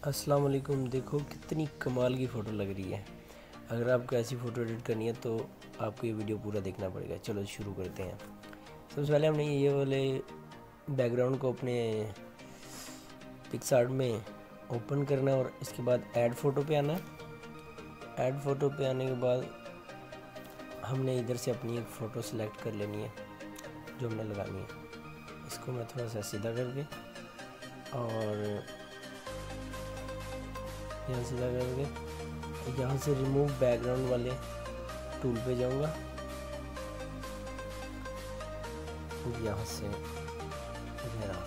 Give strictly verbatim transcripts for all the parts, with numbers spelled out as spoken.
अस्सलाम वालेकुम। देखो कितनी कमाल की फ़ोटो लग रही है। अगर आपको ऐसी फ़ोटो एडिट करनी है तो आपको ये वीडियो पूरा देखना पड़ेगा। चलो शुरू करते हैं। सबसे पहले हमने ये वाले बैकग्राउंड को अपने पिक्सआर्ट में ओपन करना है और इसके बाद ऐड फ़ोटो पे आना है। ऐड फ़ोटो पे आने के बाद हमने इधर से अपनी एक फ़ोटो सेलेक्ट कर लेनी है जो हमने लगानी है। इसको मैं थोड़ा सा सीधा करके और यहाँ सीधा करके यहाँ से रिमूव बैकग्राउंड वाले टूल पे जाऊँगा। यहाँ से यहाँ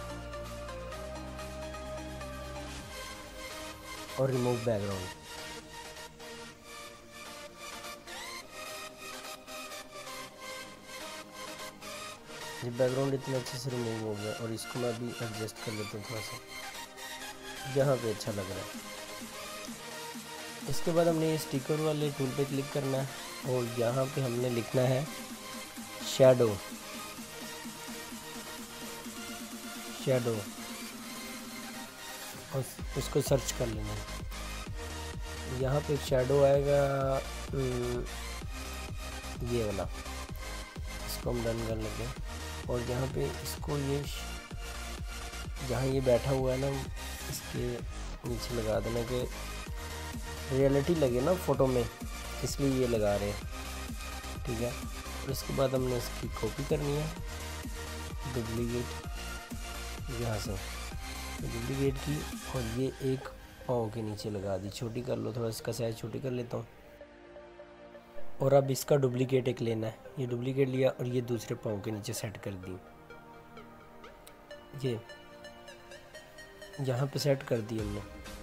और रिमूव बैकग्राउंड। ये बैकग्राउंड इतने अच्छे से रिमूव हो गया और इसको मैं अभी एडजस्ट कर लेता हूँ थोड़ा सा जहाँ पे अच्छा लग रहा है। इसके बाद हमने ये स्टिकर वाले टूल पे क्लिक करना है और यहाँ पे हमने लिखना है शैडो शैडो और इसको सर्च कर लेना है। यहाँ पे शैडो आएगा ये वाला, इसको हम डन कर लेंगे और यहाँ पे इसको ये जहाँ ये बैठा हुआ है ना इसके नीचे लगा देना कि रियलिटी लगे ना फ़ोटो में, इसलिए ये लगा रहे हैं। ठीक है, और इसके बाद हमने इसकी कॉपी करनी है, डुप्लीकेट यहाँ से डुप्लीकेट की और ये एक पाँव के नीचे लगा दी। छोटी कर लो, थोड़ा इसका साइज छोटी कर लेता हूँ। और अब इसका डुप्लीकेट एक लेना है। ये डुप्लीकेट लिया और ये दूसरे पाँव के नीचे सेट कर दी। ये यहाँ पे सेट कर दी हमने,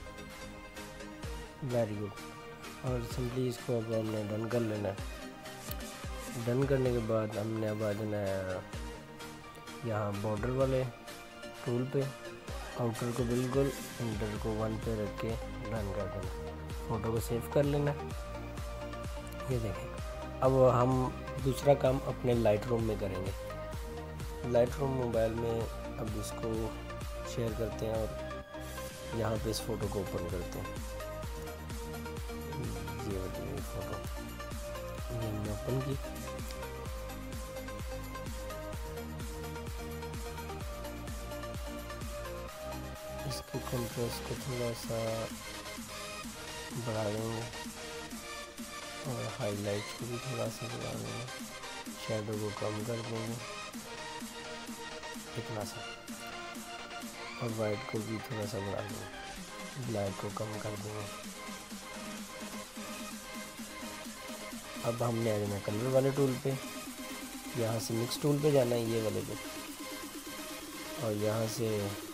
वेरी गुड। और सिंपली इसको अब हमने डन कर लेना है। डन करने के बाद हमने अब आ जाना है यहाँ बॉर्डर वाले टूल पे, आउटर को बिल्कुल इंटर को वन पे रख के डन कर देना। फ़ोटो को सेव कर लेना। ये देखें, अब हम दूसरा काम अपने लाइट रूम में करेंगे। लाइट रूम मोबाइल में अब इसको शेयर करते हैं और यहाँ पे इस फ़ोटो को ओपन करते हैं। ये वाली फ़ोटो ये हमने ओपन की। इसके कंट्रास्ट को थोड़ा सा बढ़ा देंगे और हाईलाइट को भी थोड़ा सा बढ़ा देंगे। शैडो को कम कर देंगे इतना सा और वाइट को भी थोड़ा सा बढ़ा देंगे। ब्लैक को कम कर देंगे। अब हमने आ जाना कलर वाले टूल पे, यहाँ से मिक्स टूल पे जाना है ये वाले पे और यहाँ से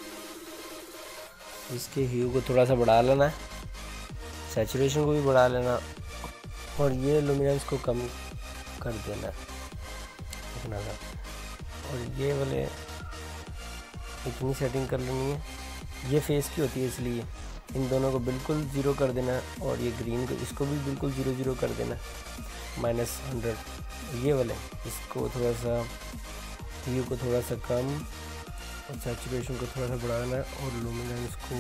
इसके ह्यू को थोड़ा सा बढ़ा लेना है, सैचुरेशन को भी बढ़ा लेना और ये लुमिनेंस को कम कर देना है इतना सा। और ये वाले इतनी सेटिंग कर लेनी है। ये फेस की होती है इसलिए इन दोनों को बिल्कुल ज़ीरो कर देना है और ये ग्रीन को इसको भी बिल्कुल ज़ीरो ज़ीरो कर देना है, माइनस हंड्रेड। ये वाले इसको थोड़ा सा ह्यू को थोड़ा सा कम और सैचुरेशन को थोड़ा सा बढ़ाना है और लुमिनेंस को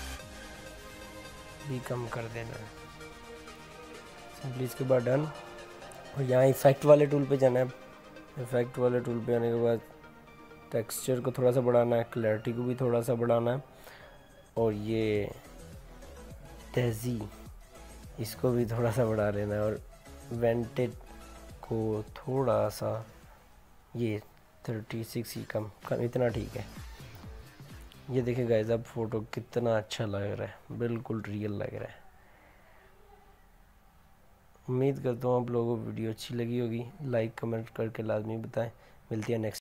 भी कम कर देना है। सिंपली इसके बाद डन। और यहाँ इफ़ेक्ट वाले टूल पे जाना है। इफ़ेक्ट वाले टूल पे आने के बाद टेक्सचर को थोड़ा सा बढ़ाना है, क्लैरिटी को भी थोड़ा सा बढ़ाना है और ये तेज़ी इसको भी थोड़ा सा बढ़ा लेना है और वेंटेड को थोड़ा सा ये थर्टी सिक्स ही कम कम इतना ठीक है। ये देखिए गाइस, अब फ़ोटो कितना अच्छा लग रहा है, बिल्कुल रियल लग रहा है। उम्मीद करता हूँ आप लोगों को वीडियो अच्छी लगी होगी। लाइक कमेंट करके लाजमी बताएं। मिलती है नेक्स्ट